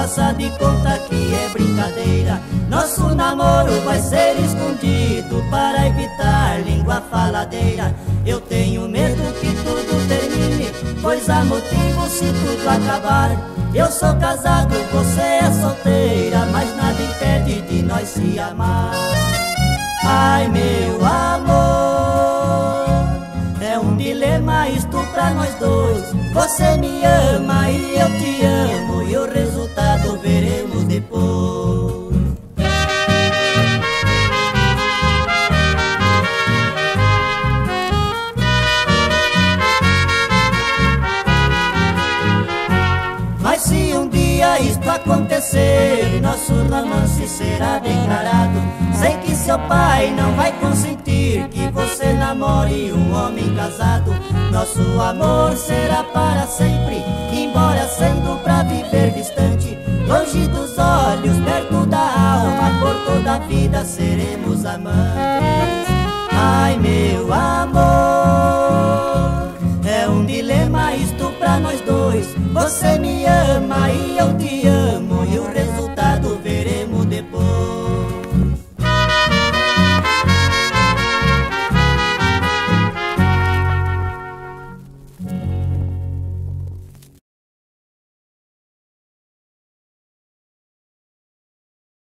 faça de conta que é brincadeira. Nosso namoro vai ser escondido para evitar língua faladeira. Eu tenho medo que tudo termine, pois há motivo se tudo acabar. Eu sou casado, você é solteira, mas nada impede de nós se amar. Ai, meu amor, é um dilema isto pra nós dois. Você me ama e eu te amo, e o resultado veremos depois. Mas se um dia isto acontecer, nosso romance será declarado. Sei que seu pai não vai consentir que você namore um homem casado. Nosso amor será para sempre, embora sendo pra viver distante, longe dos olhos, perto da alma, por toda a vida seremos amantes. Ai, meu amor, é um dilema isto pra nós dois. Você me ama e eu te amo,